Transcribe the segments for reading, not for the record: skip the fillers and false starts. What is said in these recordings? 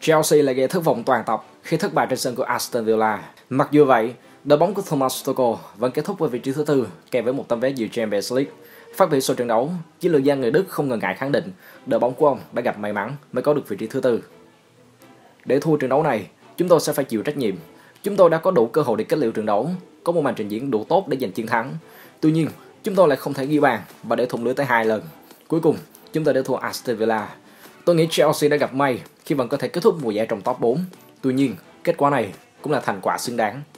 Chelsea lại gây thất vọng toàn tập khi thất bại trên sân của Aston Villa. Mặc dù vậy, đội bóng của Thomas Tuchel vẫn kết thúc với vị trí thứ tư kèm với một tấm vé dự Champions League. Phát biểu sau trận đấu, chiến lược gia người Đức không ngần ngại khẳng định đội bóng của ông đã gặp may mắn mới có được vị trí thứ tư. Để thua trận đấu này, chúng tôi sẽ phải chịu trách nhiệm. Chúng tôi đã có đủ cơ hội để kết liễu trận đấu, có một màn trình diễn đủ tốt để giành chiến thắng. Tuy nhiên, chúng tôi lại không thể ghi bàn và để thủng lưới tới 2 lần. Cuối cùng, chúng tôi đã thua Aston Villa. Tôi nghĩ Chelsea đã gặp may khi vẫn có thể kết thúc mùa giải trong top 4. Tuy nhiên, kết quả này cũng là thành quả xứng đáng.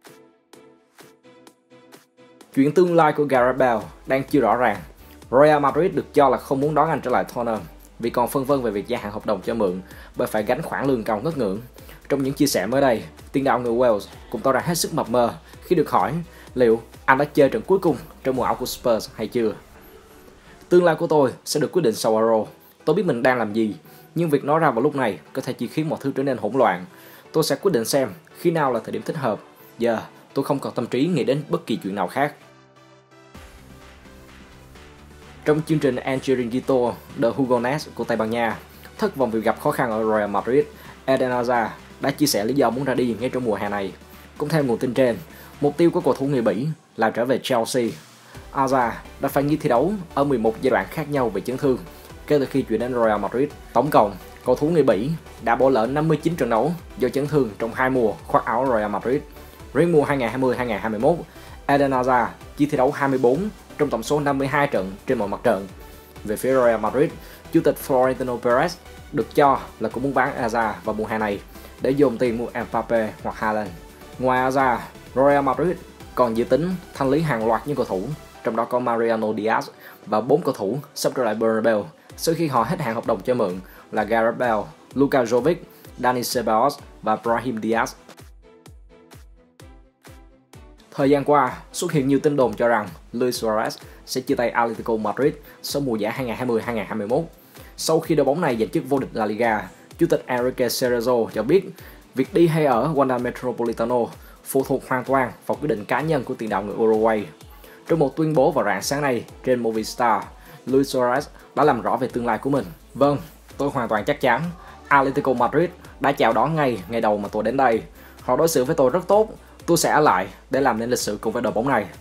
Chuyện tương lai của Gareth Bale đang chưa rõ ràng. Real Madrid được cho là không muốn đón anh trở lại Tottenham vì còn phân vân về việc gia hạn hợp đồng cho mượn bởi phải gánh khoản lương cao ngất ngưỡng. Trong những chia sẻ mới đây, tiền đạo người Wales cũng tỏ ra hết sức mập mờ khi được hỏi liệu anh đã chơi trận cuối cùng trong mùa áo của Spurs hay chưa. Tương lai của tôi sẽ được quyết định sau Euro. Tôi biết mình đang làm gì, nhưng việc nói ra vào lúc này có thể chỉ khiến mọi thứ trở nên hỗn loạn. Tôi sẽ quyết định xem khi nào là thời điểm thích hợp. Giờ, tôi không còn tâm trí nghĩ đến bất kỳ chuyện nào khác. Trong chương trình El Chiringuito de Hugo Ness của Tây Ban Nha, thất vọng vì gặp khó khăn ở Real Madrid, Eden Hazard đã chia sẻ lý do muốn ra đi ngay trong mùa hè này. Cũng theo nguồn tin trên, mục tiêu của cầu thủ người Bỉ là trở về Chelsea. Hazard đã phải nghỉ thi đấu ở 11 giai đoạn khác nhau vì chấn thương kể từ khi chuyển đến Real Madrid. Tổng cộng, cầu thủ người Bỉ đã bỏ lỡ 59 trận đấu do chấn thương trong 2 mùa khoác áo Real Madrid. Riêng mùa 2020-2021, Eden Hazard chỉ thi đấu 24 trong tổng số 52 trận trên mọi mặt trận. Về phía Real Madrid, chủ tịch Florentino Perez được cho là cũng muốn bán Hazard vào mùa hè này để dồn tiền mua Mbappe hoặc Haaland. Ngoài Hazard, Real Madrid còn dự tính thanh lý hàng loạt những cầu thủ, trong đó có Mariano Diaz và 4 cầu thủ sắp trở lại Bernabeu sau khi họ hết hạn hợp đồng cho mượn là Gareth Bale, Luka Jovic, Dani Ceballos và Brahim Diaz. Thời gian qua, xuất hiện nhiều tin đồn cho rằng Luis Suarez sẽ chia tay Atletico Madrid sau mùa giải 2020-2021. Sau khi đội bóng này giành chức vô địch La Liga, Chủ tịch Enrique Cerezo cho biết việc đi hay ở Wanda Metropolitano phụ thuộc hoàn toàn vào quyết định cá nhân của tiền đạo người Uruguay. Trong một tuyên bố vào rạng sáng nay trên Movistar, Luis Suarez đã làm rõ về tương lai của mình. Vâng, tôi hoàn toàn chắc chắn. Atletico Madrid đã chào đón ngày đầu mà tôi đến đây. Họ đối xử với tôi rất tốt. Tôi sẽ ở lại để làm nên lịch sử cùng với đội bóng này.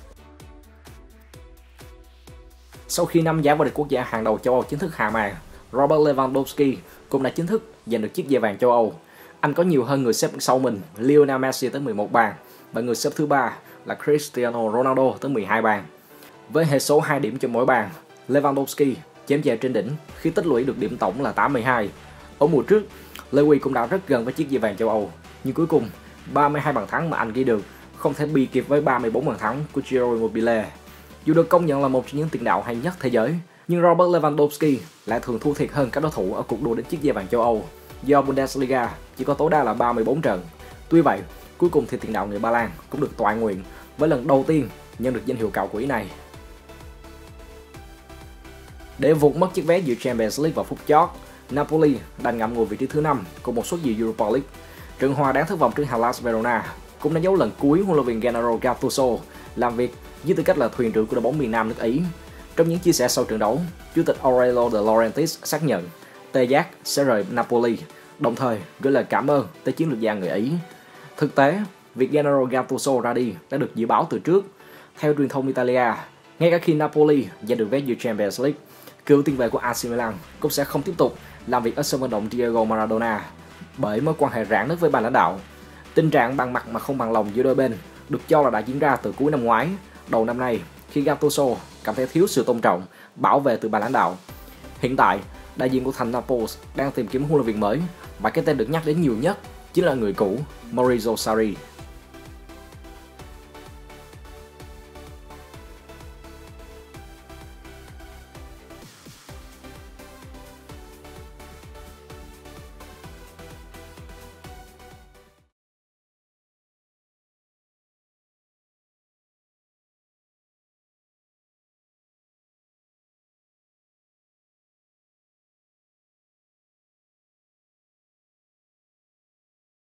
Sau khi 5 giải vô địch quốc gia hàng đầu châu Âu chính thức hạ màn, Robert Lewandowski cũng đã chính thức giành được chiếc giày vàng châu Âu. Anh có nhiều hơn người xếp sau mình Lionel Messi tới 11 bàn và người xếp thứ 3 là Cristiano Ronaldo tới 12 bàn. Với hệ số 2 điểm cho mỗi bàn, Lewandowski chém giày trên đỉnh khi tích lũy được điểm tổng là 82. Ở mùa trước, Lewy cũng đã rất gần với chiếc giày vàng châu Âu, nhưng cuối cùng 32 bàn thắng mà anh ghi được không thể bì kịp với 34 bàn thắng của Ciro Immobile. Dù được công nhận là một trong những tiền đạo hay nhất thế giới, nhưng Robert Lewandowski lại thường thua thiệt hơn các đối thủ ở cuộc đua đến chiếc giày vàng châu Âu, do Bundesliga chỉ có tối đa là 34 trận. Tuy vậy, cuối cùng thì tiền đạo người Ba Lan cũng được toại nguyện với lần đầu tiên nhận được danh hiệu cạo quỷ này. Để vụt mất chiếc vé dự Champions League vào phút chót, Napoli đành ngậm ngùi vị trí thứ 5 cùng một suất dự Europa League. Trận hòa đáng thất vọng trước Hellas Verona cũng đánh dấu lần cuối huấn luyện viên Gennaro Gattuso làm việc với tư cách là thuyền trưởng của đội bóng miền Nam nước Ý. Trong những chia sẻ sau trận đấu, Chủ tịch Aurelio De Laurentiis xác nhận tê giác sẽ rời Napoli, đồng thời gửi lời cảm ơn tới chiến lược gia người Ý. Thực tế, việc Gennaro Gattuso ra đi đã được dự báo từ trước. Theo truyền thông Italia, ngay cả khi Napoli giành được vé dự Champions League, cựu tiền vệ của AC Milan cũng sẽ không tiếp tục làm việc ở sân vận động Diego Maradona bởi mối quan hệ rạn nứt với ban lãnh đạo. Tình trạng bằng mặt mà không bằng lòng giữa đôi bên được cho là đã diễn ra từ cuối năm ngoái, đầu năm nay khi Gattuso cảm thấy thiếu sự tôn trọng, bảo vệ từ ban lãnh đạo. Hiện tại, đại diện của thành Naples đang tìm kiếm huấn luyện viên mới và cái tên được nhắc đến nhiều nhất chính là người cũ Maurizio Sarri.